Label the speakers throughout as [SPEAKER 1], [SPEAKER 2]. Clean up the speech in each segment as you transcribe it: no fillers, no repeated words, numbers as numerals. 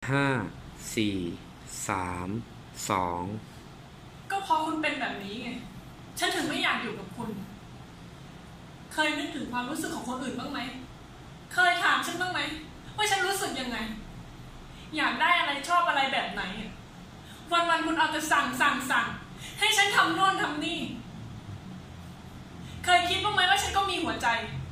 [SPEAKER 1] ห้าสี่สามสอง
[SPEAKER 2] ก็เพราะคุณเป็นแบบนี้ไงฉันถึงไม่อยากอยู่กับคุณ เคยนึกถึงความรู้สึกของคนอื่นบ้างไหมเคยถามฉันบ้างไหมว่าฉันรู้สึกยังไงอยากได้อะไรชอบอะไรแบบไหนวันคุณเอาแต่สั่งให้ฉันทำโน่นทำนี่เคยคิดบ้างไหมว่าฉันก็มีหัวใจ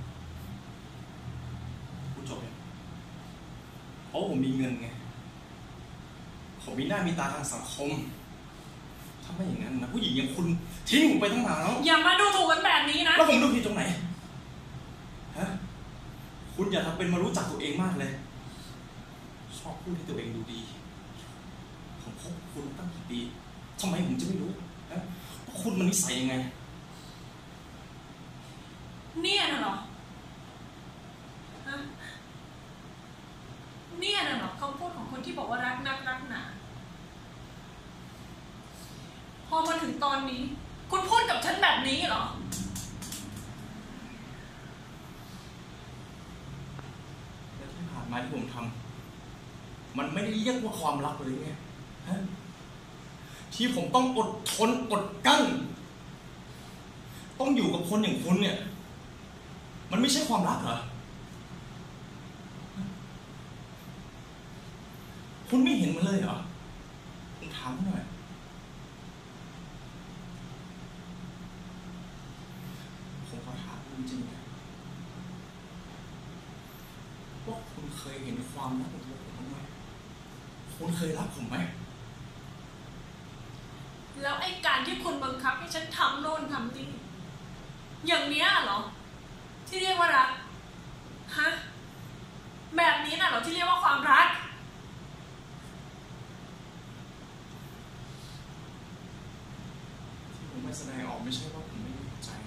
[SPEAKER 3] พูดจบเลยเพราะผมมีเงินไงผมมีหน้ามีตาทางสังคมถ้าไม่อย่างนั้นนะผู้หญิงอย่างคุณทิ้งผมไปตั้งนานแล้ว
[SPEAKER 2] อย่ามาดูถูกกันแบบนี้นะ
[SPEAKER 3] แล้วผมดูผิดตรงไหนฮะคุณอย่าทำเป็นมารู้จักตัวเองมากเลยชอบพูดให้ตัวเองดูดีผมคบคุณตั้งกี่ปีทำไมผมจะไม่รู้ว่าคุณมันนิสัยยังไง
[SPEAKER 2] เนี่ยน่ะเหรอเนี่ยน่ะเหรอคำพูดของคนที่บอกว่ารักนักรักหนาพอมาถึงตอนนี้คุณพูดกับฉันแบบนี้เหรอ
[SPEAKER 3] และที่ผ่านมาที่ผมทำมันไม่ได้เรียกว่าความรักเลยไงฮะที่ผมต้องอดทนอดกั้นต้องอยู่กับคนอย่างคุณเนี่ยมันไม่ใช่ความรักเหรอคุณไม่เห็นมันเลยเหรอผมถามหน่อยผมขอถามคุณจริงๆว่าคุณเคยเห็นความรักของตัวผมไหมคุณเคยรักผมไหม
[SPEAKER 2] แล้วไอ้การที่คุณบังคับให้ฉันทำโน่นทำนี่อย่างเนี้ยเหรอที่เรียกว่ารักฮะแบบนี้น่ะเหรอที่เรียกว่าความรัก
[SPEAKER 3] ที่ผมไม่แสดงออกไม่ใช่ว่าผมไม่มีใจ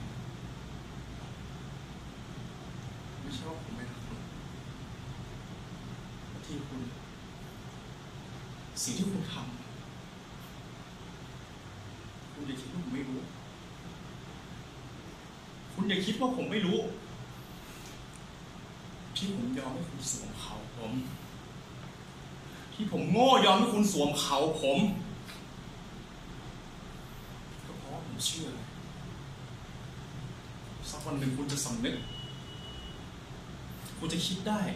[SPEAKER 3] ไม่ใช่ว่าผมไม่รักคุณที่คุณสิ่งที่คุณทำคุณอย่าคิดว่าผมไม่รู้คุณอย่าคิดว่าผมไม่รู้ที่ผมยอมให้คุณสวมเขาผมที่ผมโง่ยอมให้คุณสวมเขาผมก็เพราะผมเชื่อสักวันหนึ่งคุณจะสำนึกคุณจะคิดได้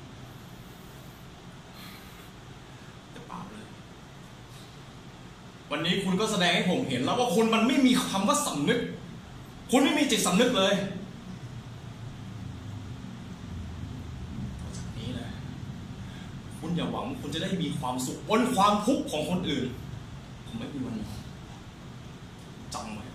[SPEAKER 3] แต่เปล่าเลยวันนี้คุณก็แสดงให้ผมเห็นแล้วว่าคุณมันไม่มีคำว่าสำนึกคุณไม่มีจิตสำนึกเลยจากนี้นะคุณอย่าหวังคุณจะได้มีความสุขบนความทุกข์ของคนอื่นผมไม่มีวันนั้นจำไว้